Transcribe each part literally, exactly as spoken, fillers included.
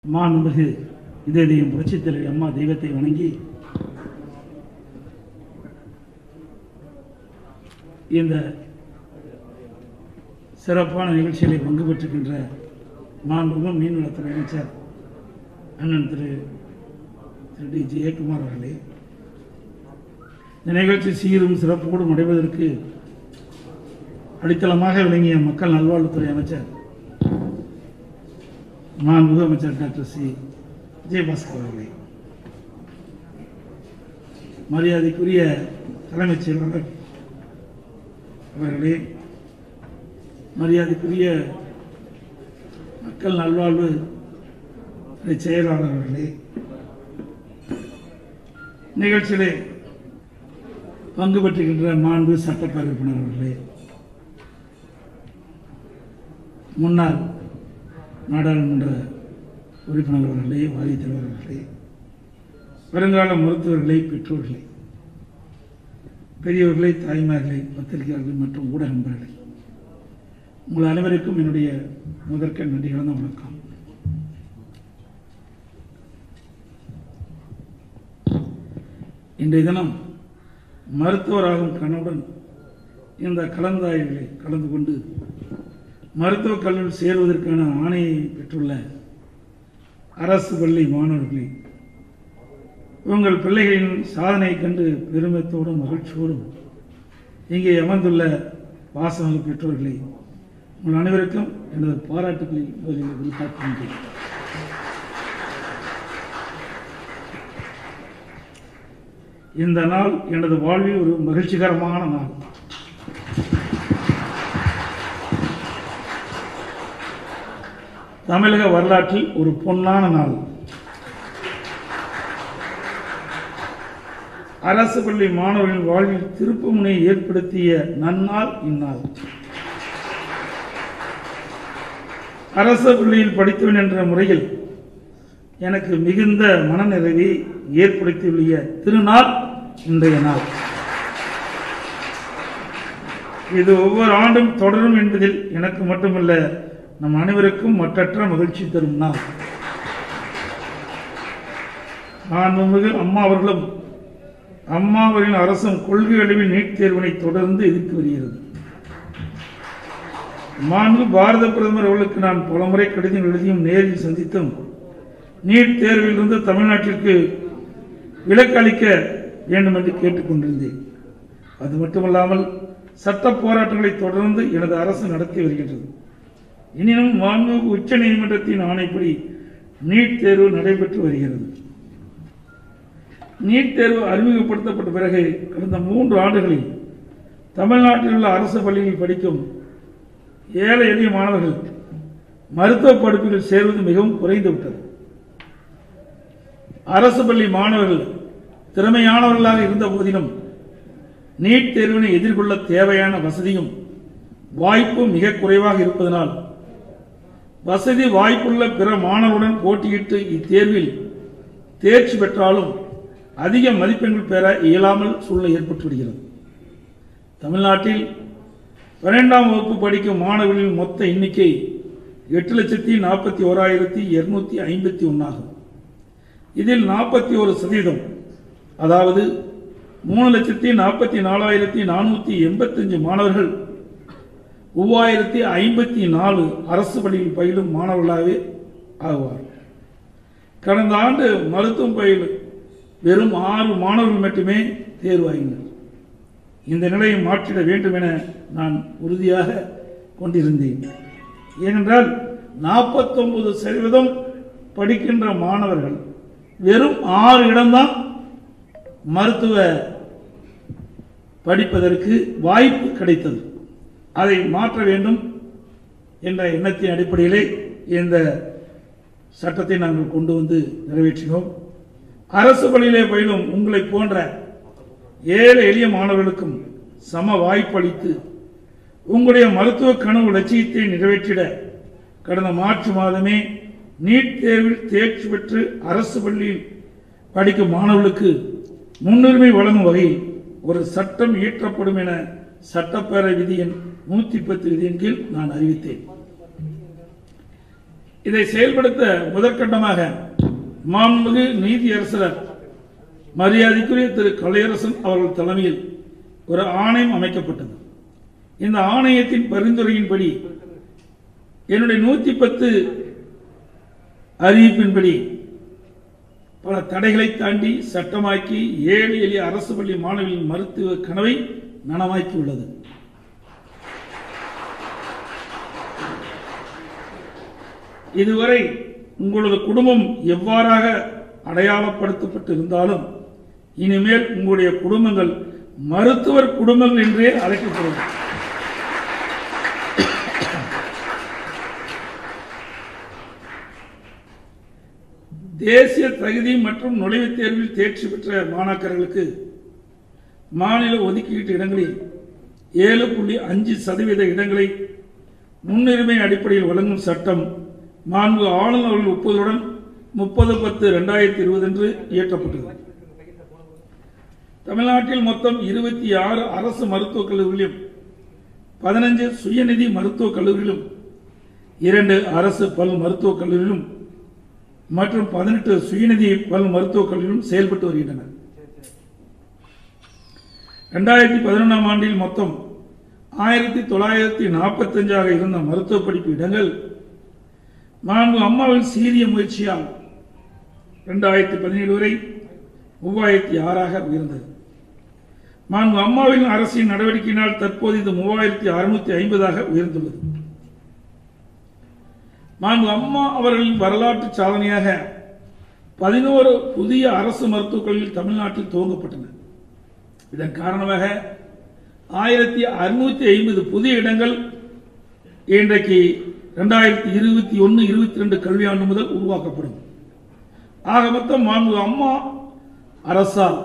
மாண்புமிகு இதயம் புரட்சித் தலைவி அம்மா தெய்வத்தை வணங்கி இந்த சிறப்பான நிகழ்ச்சிகளை பங்கு பெற்றுகின்ற மாண்புமிகு மீன்வளத்துறை அமைச்சர் அண்ணன் திரு திரு டி ஜெயக்குமார் அவர்களே, இந்த நிகழ்ச்சி சீரும் சிறப்போடும் அடைவதற்கு அடித்தளமாக விளங்கிய மக்கள் நல்வாழ்வுத்துறை அமைச்சர் மாண்புமிகு அமைச்சர் டாக்டர் சி விஜயபாஸ்கர் அவர்களே, மரியாதைக்குரிய தலைமைச் செயலாளர் அவர்களே, மரியாதைக்குரிய மக்கள் நல்வாழ்வு செயலாளர் அவர்களே, நிகழ்ச்சியிலே பங்கு பெற்றுகின்ற மாண்பு சட்டப்பேரவை உறுப்பினர் அவர்களே, முன்னாள் நாடாளுமன்ற உறுப்பினர் அவர்களே, வாரியத் தலைவர் அவர்களே, வருங்கால மருத்துவர்களை, பெற்றோர்களை, பெரியவர்களை, தாய்மார்களை, பத்திரிகையாளர்கள் மற்றும் ஊடக நண்பர்களை, உங்கள் அனைவருக்கும் என்னுடைய முதற்க நன்றி கலந்த வணக்கம். இன்றைய தினம் மருத்துவராகும் கனவுடன் இந்த கலந்தாய்வுகளை கலந்து கொண்டு மருத்துவக் கல்லூரியில் சேருவதற்கான ஆணையை பெற்றுள்ள அரசு பள்ளி மாணவர்களை, உங்கள் பிள்ளைகளின் சாதனையை கண்டு பெருமிதத்தோடும் மகிழ்ச்சியோடும் இங்கே அமர்ந்துள்ள பாசமிகு பெற்றோர்களை, உங்கள் அனைவருக்கும் எனது பாராட்டுகளை முதலில் வெளிப்படுத்துகின்றேன். இந்த நாள் எனது வாழ்வில் ஒரு மகிழ்ச்சிகரமான நாள். தமிழக வரலாற்றில் ஒரு பொன்னான நாள். அரசு பள்ளி மாணவர்களின் வாழ்வில் திருப்பு முனையை ஏற்படுத்திய நன்னாள் இந்நாள். அரசு பள்ளியில் படித்தவன் என்ற முறையில் எனக்கு மிகுந்த மனநிறைவை ஏற்படுத்தியுள்ள திருநாள் இன்றைய நாள். இது ஒவ்வொரு ஆண்டும் தொடரும் என்பதில் எனக்கு மட்டுமல்ல, நம் அனைவருக்கும் மற்றற்ற மகிழ்ச்சி தரும் நாள். மாண்புமிகு அம்மா அவர்களும் அம்மா அவர்களின் அரசும் கொள்கை அளவில் நீட் தேர்வினை தொடர்ந்து எதிர்த்து வருகிறது. மாண்பு பாரத பிரதமர் அவர்களுக்கு நான் பலமுறை கடிதம் எழுதியும் நேரில் சந்தித்தும் நீட் தேர்விலிருந்து தமிழ்நாட்டிற்கு விலக்கு அளிக்க வேண்டும் என்று கேட்டுக்கொண்டிருந்தேன். அது மட்டுமல்லாமல் சட்ட போராட்டங்களை தொடர்ந்து எனது அரசு நடத்தி வருகின்றது. எனினும் மாண்பு உச்ச நீதிமன்றத்தின் ஆணைப்படி நீட் தேர்வு நடைபெற்று வருகிறது. நீட் தேர்வு அறிமுகப்படுத்தப்பட்ட பிறகு கடந்த மூன்று ஆண்டுகளில் தமிழ்நாட்டில் உள்ள அரசு பள்ளிகளில் படிக்கும் ஏழை எளிய மாணவர்கள் மருத்துவ படிப்புகளில் சேர்வது மிகவும் குறைந்துவிட்டது. அரசு பள்ளி மாணவர்கள் திறமையானவர்களாக இருந்த போதிலும் நீட் தேர்வினை எதிர்கொள்ள தேவையான வசதியும் வாய்ப்பும் மிக குறைவாக இருப்பதனால் வசதி வாய்ப்புள்ள பிற மாணவர்களுடன் போட்டியிட்டு இத்தேர்வில் தேர்ச்சி பெற்றாலும் அதிக மதிப்பெண்கள் பெற இயலாமல் சூழ்நிலை ஏற்பட்டு விடுகிறது. தமிழ்நாட்டில் பன்னிரெண்டாம் வகுப்பு படிக்கும் மாணவர்களின் மொத்த எண்ணிக்கை எட்டு லட்சத்தி நாற்பத்தி ஓராயிரத்தி இருநூத்தி ஐம்பத்தி ஒன்னாகும். இதில் நாற்பத்தி ஒரு சதவீதம், அதாவது மூணு லட்சத்தி நாற்பத்தி நாலாயிரத்தி நானூத்தி எண்பத்தி அஞ்சு மாணவர்கள் மூவாயிரத்தி ஐம்பத்தி நாலு அரசு பள்ளியில் பயிலும் மாணவர்களாகவே ஆகுவார். கடந்த ஆண்டு மருத்துவம் பயிலும் வெறும் ஆறு மாணவர்கள் மட்டுமே தேர்வாகினர். இந்த நிலையை மாற்றிட வேண்டும் என நான் உறுதியாக கொண்டிருந்தேன். ஏனென்றால் நாற்பத்தி ஒன்பது சதவீதம் படிக்கின்ற மாணவர்கள் வெறும் ஆறு இடம்தான் மருத்துவ படிப்பதற்கு வாய்ப்பு கிடைத்தது. அதை மாற்ற வேண்டும் என்ற எண்ணத்தின் அடிப்படையிலே இந்த சட்டத்தை நாங்கள் கொண்டு வந்து நிறைவேற்றினோம். அரசு பள்ளியிலே பயிலும் உங்களை போன்ற ஏழை எளிய மாணவர்களுக்கும் சம வாய்ப்பு அளித்து உங்களுடைய மருத்துவ கனவு லட்சியத்தை நிறைவேற்றிட கடந்த மார்ச் மாதமே நீட் தேர்வில் தேர்ச்சி பெற்று அரசு பள்ளியில் படிக்கும் மாணவர்களுக்கு முன்னுரிமை வழங்கும் வகையில் ஒரு சட்டம் இயற்றப்படும் என சட்டப்பேரவை விதி எண் நூத்தி பத்து விதியின் கீழ் நான் அறிவித்தேன். இதை செயல்படுத்த முதற்கட்டமாக மாண்புமிகு நீதியரசர் மரியாதைக்குரிய திரு கலையரசன் அவர்கள் தலைமையில் ஒரு ஆணையம் அமைக்கப்பட்டது. இந்த ஆணையத்தின் பரிந்துரையின்படி என்னுடைய நூத்தி பத்து அறிவிப்பின்படி பல தடைகளை தாண்டி சட்டமாக்கி ஏழு எளிய அரசு பள்ளி மாணவிகளின் மருத்துவ கனவை நனவாக்கி உள்ளது. இதுவரை உங்களது குடும்பம் எவ்வாறாக அடையாளப்படுத்தப்பட்டு இருந்தாலும் இனிமேல் உங்களுடைய குடும்பங்கள் மருத்துவர் குடும்பங்கள் என்றே அழைக்கப்படும். தேசிய தகுதி மற்றும் நுழைவுத் தேர்வில் தேர்ச்சி பெற்ற மாணாக்கர்களுக்கு மாநில ஒதுக்கீட்டு இடங்களில் ஏழு புள்ளி அஞ்சு சதவீத இடங்களை முன்னுரிமை அடிப்படையில் வழங்கும் சட்டம் மாண்பு ஆளுநர்கள் ஒப்புதலுடன் முப்பது பத்து இரண்டாயிரத்தி இருபது அன்று இயற்றப்பட்டது. தமிழ்நாட்டில் மொத்தம் இருபத்தி ஆறு அரசு மருத்துவக் கல்லூரிகளிலும் பதினஞ்சு சுயநிதி மருத்துவக் கல்லூரிகளும் இரண்டு அரசு பல் மருத்துவக் கல்லூரிகளும் மற்றும் பதினெட்டு சுயநிதி பல் மருத்துவக் கல்லூரிகளும் செயல்பட்டு வருகின்றன. இரண்டாயிரத்தி பதினொன்றாம் ஆண்டில் மொத்தம் ஆயிரத்தி தொள்ளாயிரத்தி நாற்பத்தி அஞ்சாக இருந்த மருத்துவ படிப்பு இடங்கள் மாண்பு அம்மாவின் சீரிய முயற்சியால் இரண்டாயிரத்தி பதினேழு வரை மூவாயிரத்தி ஆறாக உயர்ந்தது. மாண்பு அம்மாவின் அரசின் நடவடிக்கையினால் தற்போது இது மூவாயிரத்தி அறுநூத்தி ஐம்பதாக உயர்ந்துள்ளது. மாண்பு அம்மா அவர்களின் வரலாற்று சாதனையாக பதினோரு புதிய அரசு மருத்துவக் கல்லூரிகள் தமிழ்நாட்டில் துவங்கப்பட்டன. இதன் காரணமாக ஆயிரத்தி அறுநூத்தி ஐம்பது புதிய இடங்கள் இன்றைக்கு இரண்டாயிரத்தி இருபத்தி ஒன்னு இருபத்தி ரெண்டு கல்வியாண்டு முதல் உருவாக்கப்படும். ஆக மொத்தம் மாண்பு அம்மா அரசால்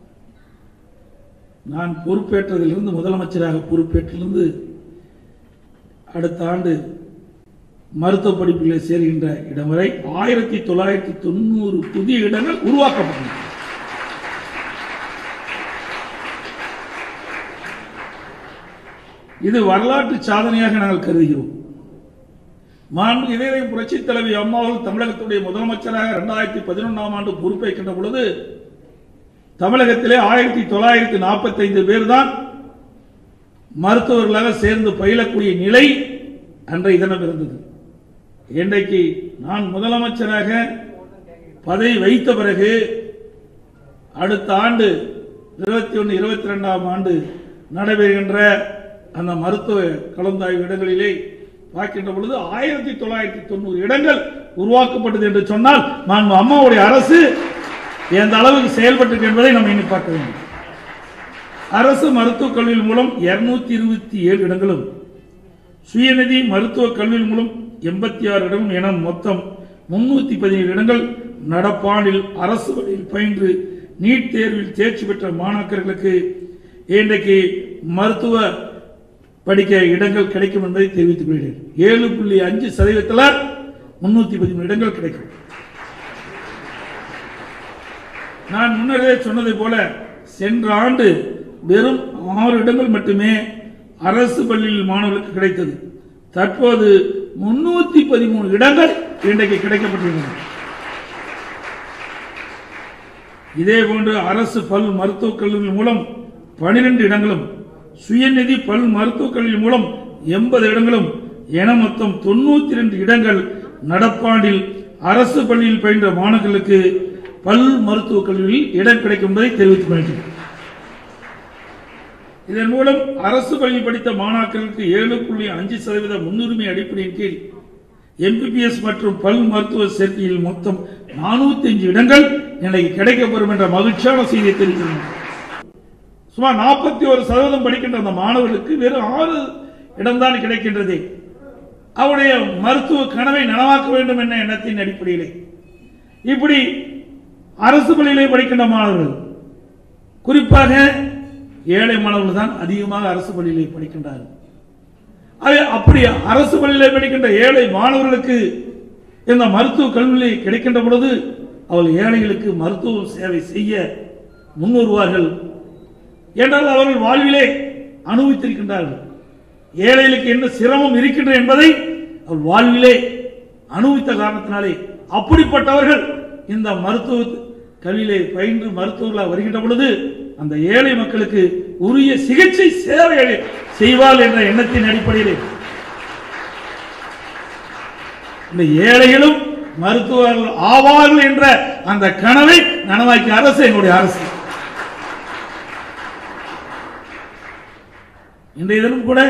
நான் பொறுப்பேற்றதிலிருந்து முதலமைச்சராக பொறுப்பேற்றிலிருந்து அடுத்த ஆண்டு மருத்துவ படிப்பில் சேர்கின்ற இடம் வரை ஆயிரத்தி தொள்ளாயிரத்தி தொண்ணூறு புதிய இடங்கள் உருவாக்கப்பட்டன. இது வரலாற்று சாதனையாக நாங்கள் கருதுகிறோம். மாண்பு இதய புரட்சி தலைவி அம்மாவர்கள் தமிழகத்துடைய முதலமைச்சராக இரண்டாயிரத்தி பதினொன்றாம் ஆண்டு பொறுப்பேற்கின்ற பொழுது தமிழகத்திலே ஆயிரத்தி தொள்ளாயிரத்தி நாற்பத்தி ஐந்து பேர் தான் மருத்துவர்களாக சேர்ந்து பயிலக்கூடிய நிலை அன்றைய தினம் இருந்தது. இன்றைக்கு நான் முதலமைச்சராக பதவி வைத்த பிறகு அடுத்த ஆண்டு இருபத்தி ஒன்னு இருபத்தி இரண்டாம் ஆண்டு நடைபெறுகின்ற அந்த மருத்துவ கலந்தாய்வு இடங்களிலே பார்க்கின்ற பொழுது ஆயிரத்தி தொள்ளாயிரத்தி தொண்ணூறு இடங்கள் உருவாக்கப்பட்டது என்று சொன்னால் மாண்பு அம்மாவுடைய அரசு எந்த அளவுக்கு செயல்பட்டு என்பதை நாம் எண்ணி பார்க்க வேண்டும். அரசு மருத்துவக் கல்வியின் மூலம் இருநூத்தி இருபத்தி ஏழு இடங்களும் சுயநிதி மருத்துவக் கல்வியின் மூலம் எண்பத்தி ஆறு இடங்களும் என மொத்தம் முன்னூத்தி பதினேழு இடங்கள் நடப்பாண்டில் அரசு வழியில் பயின்று நீட் தேர்வில் தேர்ச்சி பெற்ற மாணாக்கர்களுக்கு இன்றைக்கு மருத்துவ படிக்க இடங்கள் கிடைக்கும் என்பதை தெரிவித்துக் கொள்கிறேன். ஏழு புள்ளி அஞ்சு சதவீதத்தில் முன்னூத்தி பதிமூணு இடங்கள் கிடைக்கும். நான் முன்னரே சொன்னதை போல சென்ற ஆண்டு வெறும் ஆறு இடங்கள் மட்டுமே அரசு பள்ளியில் மாணவர்களுக்கு கிடைத்தது. தற்போது முன்னூத்தி பதிமூணு இடங்கள் இன்றைக்கு கிடைக்கப்பட்டுள்ளன. இதேபோன்று அரசு பல் மருத்துவக் கல்லூரி மூலம் பனிரெண்டு இடங்களும் சுயநிதி பல் மருத்துவக் கல்வி மூலம் எண்பது இடங்களும் என மொத்தம் தொண்ணூத்தி இரண்டு இடங்கள் நடப்பாண்டில் அரசு பள்ளியில் பயின்ற மாணவர்களுக்கு பல் மருத்துவக் கல்வியில் இடம் கிடைக்கும் என்பதை தெரிவித்துக் கொள்கிறேன். இதன் மூலம் அரசு பள்ளியில் படித்த மாணாக்கர்களுக்கு ஏழு புள்ளி அஞ்சு சதவீத முன்னுரிமை அடிப்படையின் கீழ் எம்பிபிஎஸ் மற்றும் பல் மருத்துவ சேர்க்கையில் மொத்தம் நானூத்தி அஞ்சு இடங்கள் எனக்கு கிடைக்கப்பெறும் என்ற மகிழ்ச்சியான செய்தியை தெரிவித்துள்ளனர். சுமார் நாற்பத்தி ஒரு சதவீதம் படிக்கின்ற அந்த மாணவர்களுக்கு வெறும் ஆறு இடம்தான் கிடைக்கின்றது. அவருடைய மருத்துவ கனவை நனவாக்க வேண்டும் என்ற எண்ணத்தின் அடிப்படையிலே இப்படி அரசு பள்ளியிலே படிக்கின்ற மாணவர்கள், குறிப்பாக ஏழை மாணவர்கள் தான் அதிகமாக அரசு பள்ளியிலே படிக்கின்றார்கள். அப்படி அரசு பள்ளியிலே படிக்கின்ற ஏழை மாணவர்களுக்கு இந்த மருத்துவ கல்வியிலே கிடைக்கின்ற பொழுது அவர்கள் ஏழைகளுக்கு மருத்துவ சேவை செய்ய முன்வருவார்கள் என்றால் அவர்கள் வாழ்விலே அனுபவித்திருக்கின்றார்கள். ஏழைகளுக்கு என்ன சிரமம் இருக்கின்ற என்பதை அவர்கள் வாழ்விலே அனுபவித்த காரணத்தினாலே அப்படிப்பட்டவர்கள் இந்த மருத்துவ கல்வியிலே பயின்று மருத்துவர்களாக வருகின்ற பொழுது அந்த ஏழை மக்களுக்கு உரிய சிகிச்சை சேவைகளை செய்வார் என்ற எண்ணத்தின் அடிப்படையிலே இந்த ஏழைகளும் மருத்துவர்கள் ஆவார்கள் என்ற அந்த கனவை நனவாக்கிய அரசு எங்களுடைய அரசு. இன்றைய தினம் கூட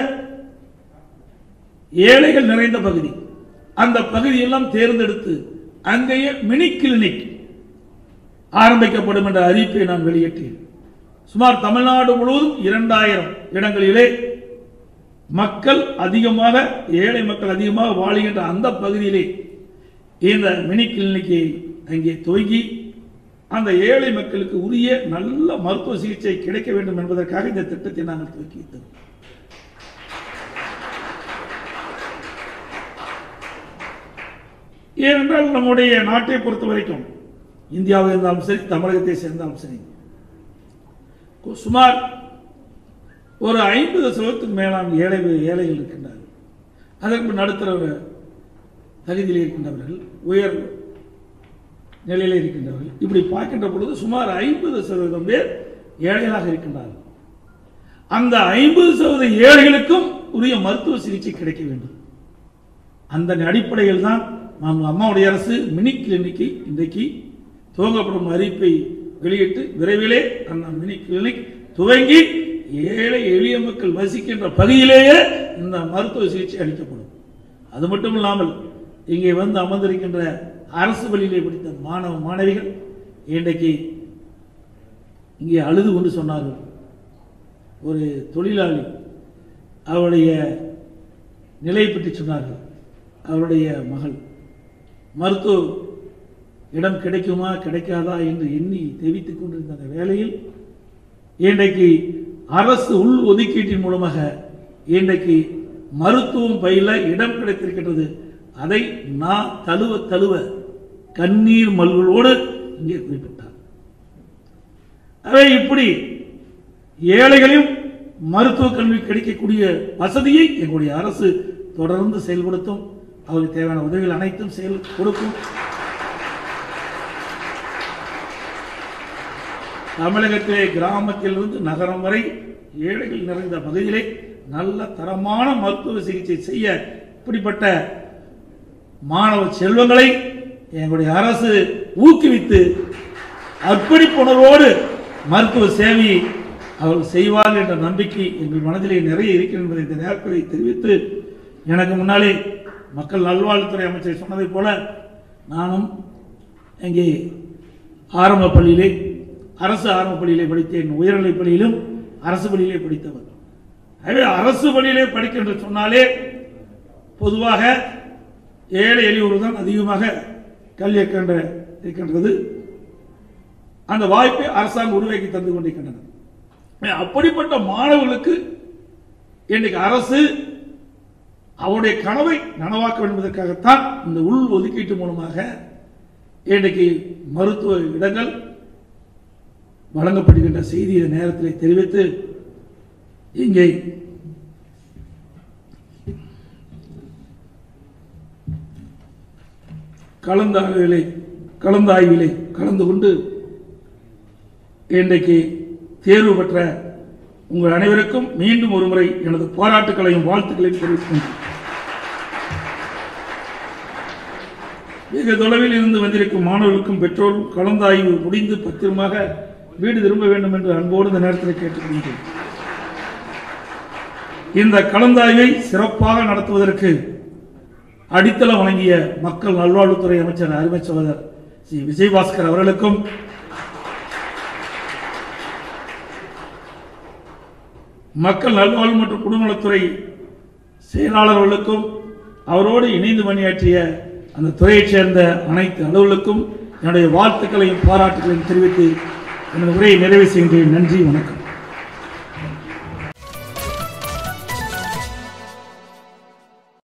ஏழைகள் நிறைந்த பகுதி, அந்த பகுதியெல்லாம் தேர்ந்தெடுத்து அங்கேயே மினி கிளினிக் ஆரம்பிக்கப்படும் என்ற அறிவிப்பை நான் வெளியிட்டேன். சுமார் தமிழ்நாடு முழுவதும் இரண்டாயிரம் இடங்களிலே மக்கள் அதிகமாக, ஏழை மக்கள் அதிகமாக வாழுகின்ற அந்த பகுதியிலே இந்த மினி கிளினிக்கை அங்கே துவங்கி அந்த ஏழை மக்களுக்கு உரிய நல்ல மருத்துவ சிகிச்சை கிடைக்க வேண்டும் என்பதற்காக இந்த திட்டத்தை நாங்கள் துவக்கி வைத்தோம். ஏனென்றால் நம்முடைய நாட்டை பொறுத்த வரைக்கும் இந்தியாவில் இருந்தாலும் சரி, தமிழகத்தை சேர்ந்தாலும் சரி, சுமார் ஒரு ஐம்பது சதவீதத்துக்கு மேலான ஏழை ஏழைகள் இருக்கின்றார்கள். அதற்கு நடுத்தர தகுதியில் இருக்கின்றவர்கள், உயர் நிலையில் இருக்கின்றவர்கள், இப்படி பார்க்கின்ற பொழுது சுமார் ஐம்பது சதவீதம் பேர் ஏழைகளாக இருக்கின்றார்கள். அந்த ஐம்பது சதவீத ஏழைகளுக்கும் உரிய மருத்துவ சிகிச்சை கிடைக்க வேண்டும். அந்த அடிப்படையில் தான் நாம் அம்மாவுடைய அரசு மினி கிளினிக்கை இன்றைக்கு துவங்கப்படும் அறிவிப்பை வெளியிட்டு விரைவிலே அந்த மினி கிளினிக் துவங்கி ஏழை எளிய மக்கள் வசிக்கின்ற பகுதியிலேயே இந்த மருத்துவ சிகிச்சை அளிக்கப்படும். அது மட்டும் இல்லாமல் இங்கே வந்து அமர்ந்திருக்கின்ற அரசு பள்ளியிலே படித்த மாணவ மாணவிகள் இன்றைக்கு இங்கே அழுது கொண்டு சொன்னார்கள். ஒரு தொழிலாளி அவருடைய நிலையை பற்றி சொன்னார்கள். அவருடைய மகள் மருத்துவ இடம் கிடைக்குமா கிடைக்காதா என்று எண்ணி தெரிவித்துக் கொண்டிருந்த அந்த வேளையில் இன்றைக்கு அரசு உள் ஒதுக்கீட்டின் மூலமாக இன்றைக்கு மருத்துவம் பயில இடம் கிடைத்திருக்கின்றது. அதை நான் தழுவ தழுவ கண்ணீர் மல்களோடு இங்கே குறிப்பிட்டார். அவை இப்படி ஏழைகளையும் மருத்துவ கல்வி கிடைக்கக்கூடிய வசதியை எங்களுடைய அரசு தொடர்ந்து செயல்படுத்தும். அவருக்கு தேவையான உதவிகள் அனைத்தும் செயல் கொடுக்கும். தமிழகத்திலே கிராமத்திலிருந்து நகரம் வரை ஏழைகள் நிறைந்த பகுதியிலே நல்ல தரமான மருத்துவ சிகிச்சை செய்ய இப்படிப்பட்ட மாணவ செல்வங்களை எங்களுடைய அரசு ஊக்குவித்து அர்ப்பணிப்புணர்வோடு மருத்துவ சேவையை அவர்கள் செய்வார்கள் என்ற நம்பிக்கை எங்கள் மனதிலே நிறைய இருக்கிறது என்பதை இந்த நேரத்தில் தெரிவித்து, எனக்கு முன்னாலே மக்கள் நல்வாழ்வுத்துறை அமைச்சர் சொன்னதைப் போல நானும் இங்கே ஆரம்ப பள்ளியிலே அரசு ஆரம்ப பள்ளியிலே படித்தேன். உயர்நிலைப் பள்ளியிலும் அரசு பள்ளியிலே படித்தவர். எனவே அரசு பள்ளியிலே படிக்கின்ற சொன்னாலே பொதுவாக ஏழை எளியோர் தான் அதிகமாக கல்வி இருக்கின்றது. அந்த வாய்ப்பை அரசாங்கம் உருவாக்கி தந்து கொண்டிருக்கின்றனர். அப்படிப்பட்ட மாணவர்களுக்கு இன்றைக்கு அரசு அவருடைய கனவை நனவாக்க வேண்டும் என்பதற்காகத்தான் இந்த உள் ஒதுக்கீட்டு மூலமாக இன்றைக்கு மருத்துவ இடங்கள் வழங்கப்படுகின்ற செய்தி நேரத்தில் தெரிவித்து, இங்கே கலந்தாய்விலே கலந்தாய்விலே கலந்து கொண்டு இன்றைக்கு தேர்வு பெற்ற உங்கள் அனைவருக்கும் மீண்டும் ஒருமுறை எனது பாராட்டுக்களையும் வாழ்த்துக்களையும் தெரிவித்துக் வெகு தொலைவில் இருந்து வந்திருக்கும் மாணவர்களுக்கும் பெற்றோரும் கலந்தாய்வு முடிந்து பத்திரமாக வீடு திரும்ப வேண்டும் என்று அன்போடு இந்த நேரத்தில் கேட்டுக்கொள்கிறேன். இந்த கலந்தாய்வை சிறப்பாக நடத்துவதற்கு அடித்தளம் வழங்கிய மக்கள் நல்வாழ்வுத்துறை அமைச்சர் அருமை சகோதரர் ஸ்ரீ விஜயபாஸ்கர் அவர்களுக்கும், மக்கள் நல்வாழ்வு மற்றும் குடும்பநலத்துறை செயலாளர்களுக்கும், அவரோடு இணைந்து பணியாற்றிய அந்த துறையைச் சேர்ந்த அனைத்து அலுவலர்களுக்கும் என்னுடைய வாழ்த்துக்களையும் பாராட்டுகளையும் தெரிவித்து எனது உரையை நிறைவு செய்கின்றேன். நன்றி, வணக்கம்.